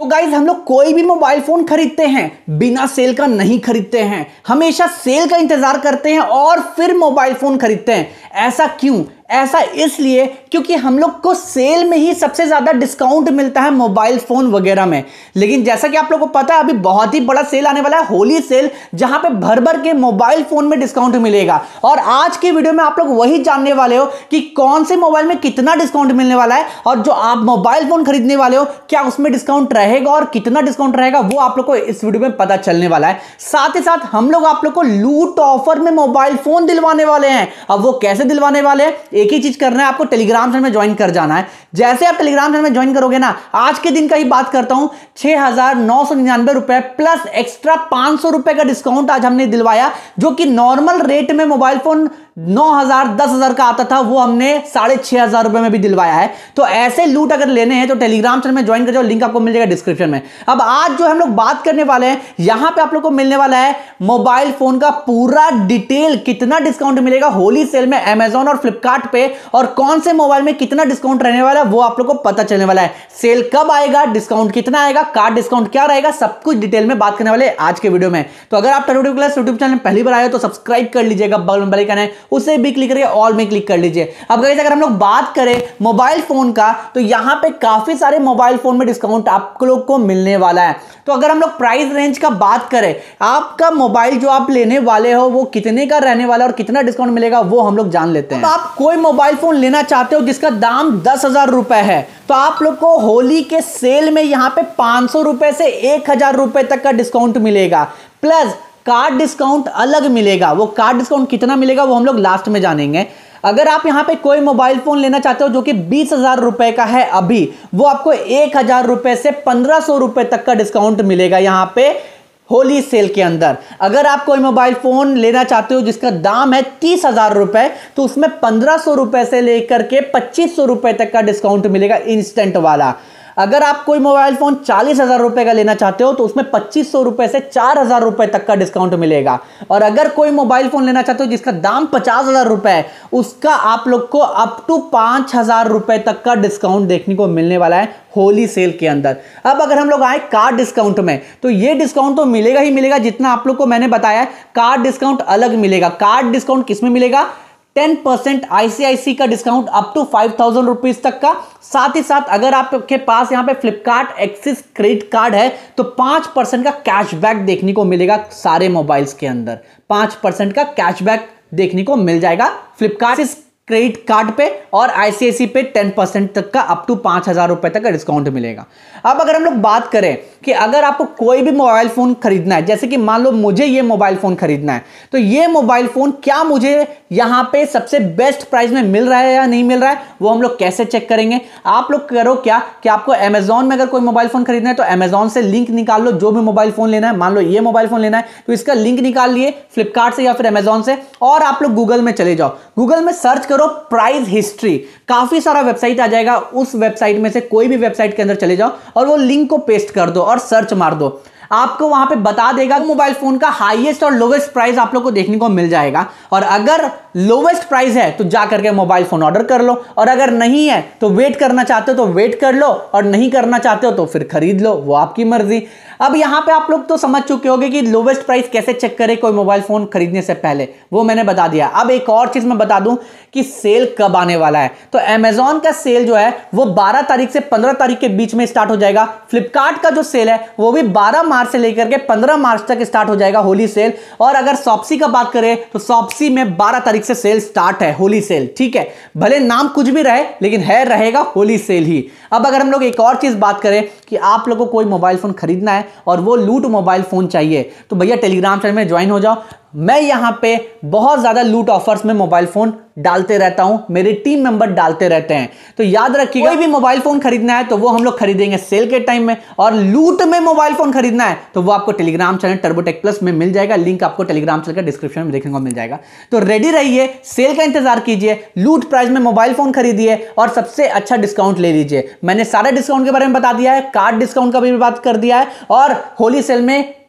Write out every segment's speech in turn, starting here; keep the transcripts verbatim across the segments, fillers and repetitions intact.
तो गाइज हम लोग कोई भी मोबाइल फोन खरीदते हैं बिना सेल का नहीं खरीदते हैं, हमेशा सेल का इंतजार करते हैं और फिर मोबाइल फोन खरीदते हैं। ऐसा क्यों? ऐसा इसलिए क्योंकि हम लोग को सेल में ही सबसे ज्यादा डिस्काउंट मिलता है मोबाइल फोन वगैरह में। लेकिन जैसा कि आप लोगों को पता है अभी बहुत ही बड़ा सेल आने वाला है, होली सेल, जहां पे भर भर के मोबाइल फोन में डिस्काउंट मिलेगा। और आज की वीडियो में आप लोग वही जानने वाले हो कि कौन से मोबाइल में कितना डिस्काउंट मिलने वाला है, और जो आप मोबाइल फोन खरीदने वाले हो क्या उसमें डिस्काउंट रहेगा और कितना डिस्काउंट रहेगा वो आप लोग को इस वीडियो में पता चलने वाला है। साथ ही साथ हम लोग आप लोग को लूट ऑफर में मोबाइल फोन दिलवाने वाले हैं। अब वो कैसे दिलवाने वाले हैं, एक ही चीज करना है, आपको टेलीग्राम चैनल में ज्वाइन कर जाना है। जैसे आप टेलीग्राम चैनल में ज्वाइन करोगे ना, आज के दिन का ही बात करता हूं, छह हजार नौ सौ निन्यानवे रुपए प्लस एक्स्ट्रा पांच सौ रुपए का डिस्काउंट आज हमने दिलवाया। जो कि नॉर्मल रेट में मोबाइल फोन नौ हजार दस हजार का आता था, वो हमने साढ़े छह हजार रुपए में भी दिलवाया है। तो ऐसे लूट अगर लेने हैं तो टेलीग्राम चैनल में ज्वाइन कर जाओ, लिंक आपको मिल जाएगा डिस्क्रिप्शन में। अब आज जो हम लोग बात करने वाले हैं, यहां पे आप लोग को मिलने वाला है मोबाइल फोन का पूरा डिटेल, कितना डिस्काउंट मिलेगा होली सेल में अमेजॉन और फ्लिपकार्ट पे, और कौन से मोबाइल में कितना डिस्काउंट रहने वाला है वो आप लोग को पता चलने वाला है। सेल कब आएगा, डिस्काउंट कितना आएगा, कार्ड डिस्काउंट क्या रहेगा, सब कुछ डिटेल में बात करने वाले आज के वीडियो में। तो अगर आप turbo tech plus YouTube channel पहली बार आए हो तो सब्सक्राइब कर लीजिएगा, बगल में बेल आइकन है उसे भी क्लिक करके ऑल में क्लिक कर लीजिए। अब गाइस अगर हम लोग बात करें मोबाइल फोन का, तो यहां पे काफी सारे मोबाइल फोन में डिस्काउंट आप लोग को मिलने वाला है। तो अगर हम लोग प्राइस रेंज का बात करें, आपका मोबाइल जो आप लेने वाले हो वो कितने का रहने वाला है और कितना डिस्काउंट मिलेगा वो हम लोग जान लेते हैं। तो आप कोई मोबाइल फोन लेना चाहते हो जिसका दाम दस हजार रुपए है, तो आप लोग को होली के सेल में यहां पे पांच सौ रुपए से एक हजार रुपए तक का डिस्काउंट मिलेगा, प्लस कार्ड डिस्काउंट अलग मिलेगा। वो कार्ड डिस्काउंट कितना मिलेगा वो हम लोग लास्ट में जानेंगे। अगर आप यहां पे कोई मोबाइल फोन लेना चाहते हो जो कि बीस हजार रुपए का है अभी, वो आपको एक हजार रुपए से पंद्रह सौ रुपए तक का डिस्काउंट मिलेगा यहां पे होली सेल के अंदर। अगर आप कोई मोबाइल फोन लेना चाहते हो जिसका दाम है तीस हजार रुपए, तो उसमें पंद्रह सौ रुपए से लेकर के पच्चीस सौ रुपए तक का डिस्काउंट मिलेगा इंस्टेंट वाला। अगर आप कोई मोबाइल फोन चालीस हजार रुपए का लेना चाहते हो तो उसमें पच्चीस सौ रुपए से चार हजार रुपए तक का डिस्काउंट मिलेगा। और अगर कोई मोबाइल फोन लेना चाहते हो जिसका दाम पचास हजार रुपए है, उसका आप लोग को अप टू पांच हजार रुपए तक का डिस्काउंट देखने को मिलने वाला है होली सेल के अंदर। अब अगर हम लोग आए कार्ड डिस्काउंट में, तो ये डिस्काउंट तो मिलेगा ही मिलेगा जितना आप लोग को मैंने बताया। कार्ड डिस्काउंट अलग मिलेगा। कार्ड डिस्काउंट किसमें मिलेगा? टेन परसेंट आईसीआईसी का discount up to five thousand rupees तक का। साथ ही साथ अगर आपके पास यहां पे फ्लिपकार्ट एक्सिस क्रेडिट कार्ड है तो पांच परसेंट का कैशबैक देखने को मिलेगा सारे मोबाइल्स के अंदर। पांच परसेंट का कैशबैक देखने को मिल जाएगा फ्लिपकार्ट क्रेडिट कार्ड पे, और आईसीआईसी पे टेन परसेंट तक का अप टू पांच हजार रुपए तक का डिस्काउंट मिलेगा। अब अगर हम लोग बात करें कि अगर आपको कोई भी मोबाइल फोन खरीदना है, जैसे कि मान लो मुझे ये मोबाइल फोन खरीदना है, तो ये मोबाइल फोन क्या मुझे यहां पे सबसे बेस्ट प्राइस में मिल रहा है या नहीं मिल रहा है, वो हम लोग कैसे चेक करेंगे? आप लोग करो क्या कि आपको अमेजॉन में अगर कोई मोबाइल फोन खरीदना है तो अमेजॉन से लिंक निकाल लो। जो भी मोबाइल फोन लेना है, मान लो ये मोबाइल फोन लेना है तो इसका लिंक निकाल लिए फ्लिपकार्ट से या फिर अमेजॉन से, और आप लोग गूगल में चले जाओ। गूगल में सर्च करो प्राइस हिस्ट्री, काफी सारा वेबसाइट आ जाएगा। उस वेबसाइट में से कोई भी वेबसाइट के अंदर चले जाओ और वो लिंक को पेस्ट कर दो और सर्च मार दो। आपको वहां पे बता देगा मोबाइल फोन का हाईएस्ट और लोवेस्ट प्राइस आप लोग को देखने को मिल जाएगा। और अगर लोवेस्ट प्राइस है तो जा करके मोबाइल फोन ऑर्डर कर लो, और अगर नहीं है तो वेट करना चाहते हो तो वेट कर लो, और नहीं करना चाहते हो तो फिर खरीद लो, वो आपकी मर्जी। अब यहां पे आप लोग तो समझ चुके होंगे कि लोवेस्ट प्राइस कैसे चेक करें कोई मोबाइल फोन खरीदने से पहले, वो मैंने बता दिया। अब एक और चीज मैं बता दूं कि सेल कब आने वाला है। तो अमेजॉन का सेल जो है वो बारह तारीख से पंद्रह तारीख के बीच में स्टार्ट हो जाएगा। फ्लिपकार्ट का जो सेल है वो भी बारह मार्च से लेकर के पंद्रह मार्च तक स्टार्ट हो जाएगा होली सेल। और अगर शॉप्सी का बात करें तो शॉप्सी में बारह तारीख से सेल स्टार्ट है, होली सेल। ठीक है, भले नाम कुछ भी रहे लेकिन है रहेगा होली सेल ही। अब अगर हम लोग एक और चीज बात करें कि आप लोगों को कोई मोबाइल फोन खरीदना है और वो लूट मोबाइल फोन चाहिए, तो भैया टेलीग्राम चैनल में ज्वाइन हो जाओ। मैं यहां पे बहुत ज्यादा लूट ऑफर्स में मोबाइल फोन डालते रहता हूं, मेरे टीम मेंबर डालते रहते हैं। तो याद रखिएगा, कोई भी मोबाइल फोन खरीदना है तो वो हम लोग खरीदेंगे सेल के टाइम में, और लूट में मोबाइल फोन खरीदना है तो वो आपको Telegram channel turbo tech plus में मिल जाएगा। लिंक आपको टेलीग्राम चैनल का डिस्क्रिप्शन में देखने को मिल जाएगा। तो रेडी रहिए, सेल का इंतजार कीजिए, लूट प्राइस में मोबाइल फोन खरीदिए और सबसे अच्छा डिस्काउंट ले लीजिए। मैंने सारे डिस्काउंट के बारे में बता दिया है, कार्ड डिस्काउंट का भी बात कर दिया है, और होली सेल में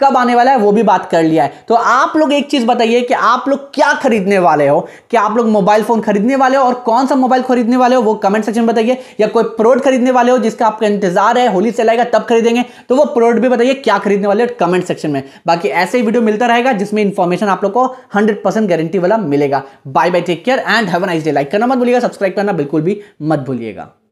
कब आने वाला है वो भी बात कर लिया है। तो आप लोग एक चीज बताइए कि आप लोग क्या खरीदने वाले हो, क्या आप लोग मोबाइल फोन खरीदने वाले हो और कौन सा मोबाइल खरीदने वाले हो वो कमेंट सेक्शन में बताइए, या कोई प्रोडक्ट खरीदने वाले हो जिसका आपका इंतजार है होली सेल आएगा तब खरीदेंगे तो वो प्रोडक्ट भी बताइए क्या खरीदने वाले हो कमेंट सेक्शन में। बाकी ऐसे ही वीडियो मिलता रहेगा जिसमें इंफॉर्मेशन आप लोग को हंड्रेड परसेंट गारंटी वाला मिलेगा। Bye bye, take care and have a nice day. Like करना मत भूलिएगा, सब्सक्राइब करना बिल्कुल भी मत भूलिएगा।